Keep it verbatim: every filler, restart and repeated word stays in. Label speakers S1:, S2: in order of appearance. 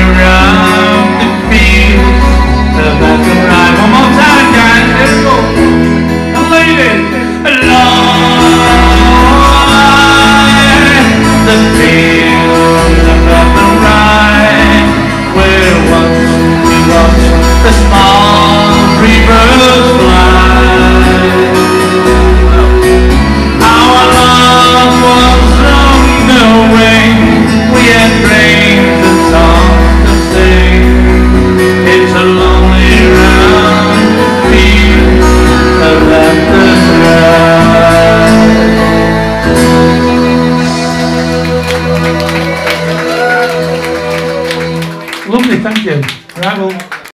S1: around the fields of Athenry. One more time, guys, here we go. And ladies, along the fields of Athenry, where once we watched the small reapers fly. Our love was on the wing, we had dreams and songs to sing. It's a lonely round field of Athenry. Lovely, thank you. Right, well.